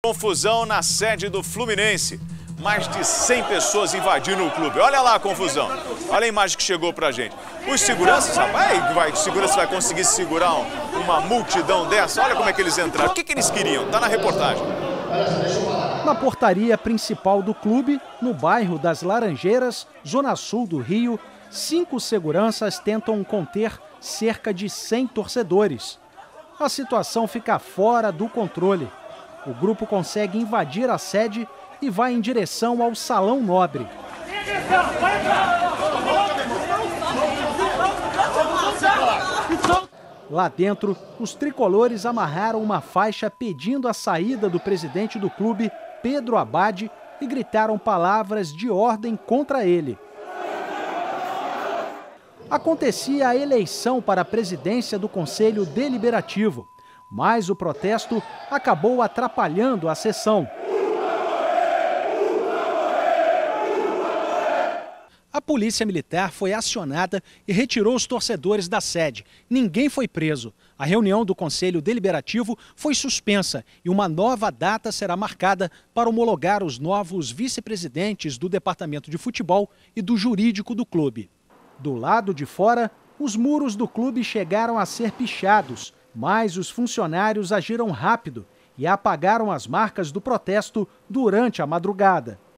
Confusão na sede do Fluminense. Mais de 100 pessoas invadindo o clube. Olha lá a confusão. Olha a imagem que chegou pra gente. Os seguranças, rapaz, segurança vai conseguir segurar uma multidão dessa? Olha como é que eles entraram. O que eles queriam? Tá na reportagem. Na portaria principal do clube, no bairro das Laranjeiras, zona sul do Rio, 5 seguranças tentam conter cerca de 100 torcedores. A situação fica fora do controle. O grupo consegue invadir a sede e vai em direção ao Salão Nobre. Lá dentro, os tricolores amarraram uma faixa pedindo a saída do presidente do clube, Pedro Abad, e gritaram palavras de ordem contra ele. Acontecia a eleição para a presidência do Conselho Deliberativo, mas o protesto acabou atrapalhando a sessão. A polícia militar foi acionada e retirou os torcedores da sede. Ninguém foi preso. A reunião do Conselho Deliberativo foi suspensa e uma nova data será marcada para homologar os novos vice-presidentes do Departamento de Futebol e do Jurídico do clube. Do lado de fora, os muros do clube chegaram a ser pichados, mas os funcionários agiram rápido e apagaram as marcas do protesto durante a madrugada.